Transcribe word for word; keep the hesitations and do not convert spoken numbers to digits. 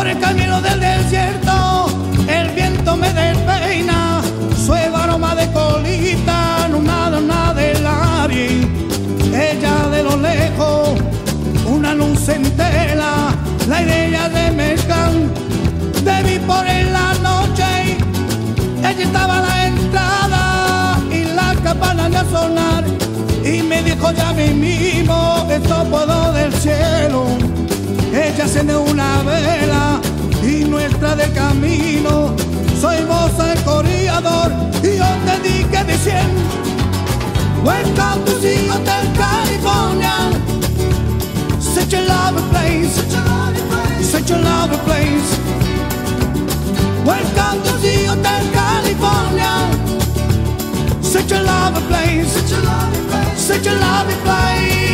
el camino del desierto, el viento me despeina, suave aroma de colita, no nada, nada del aire. Ella de lo lejos, una luz en tela, la idea de mezclan, te vi por en la noche, ella estaba a la entrada y la campana de sonar, y me dijo ya mismo, esto puedo del cielo. Ella enciende una vela y nuestra del camino, soy vos el corredor y yo te dije diciendo, welcome to the Hotel California, such a lovely place, such a lovely place, such a lovely place. Welcome to the Hotel California, such a lovely place, such a lovely place, such a lovely place.